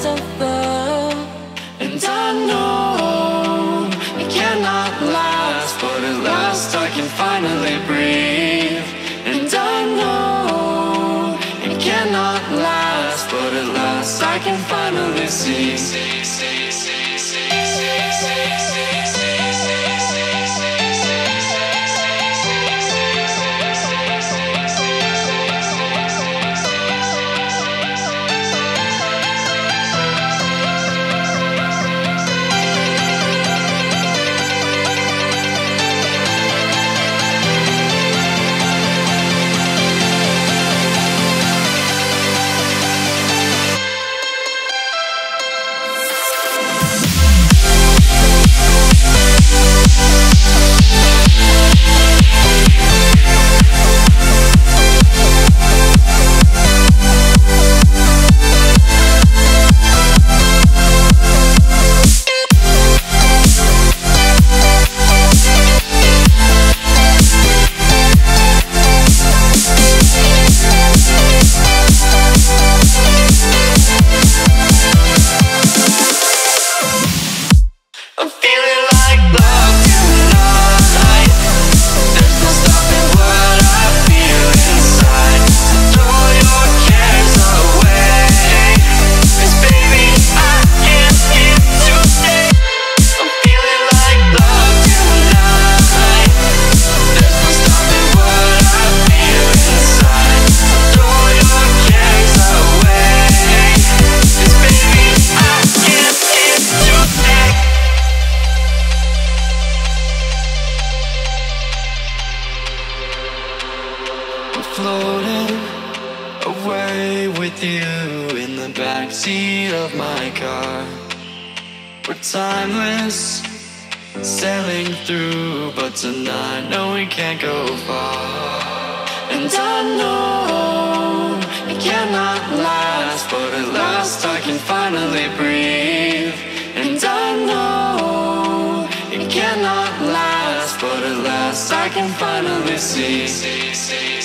of love. And I know it cannot last, but at last I can finally breathe. And I know it cannot last, but at last I can finally see. Floating away with you in the backseat of my car. We're timeless, sailing through, but tonight, no, we can't go far. And I know it cannot last, but at last I can finally breathe. And I know it cannot last, but at last I can finally see.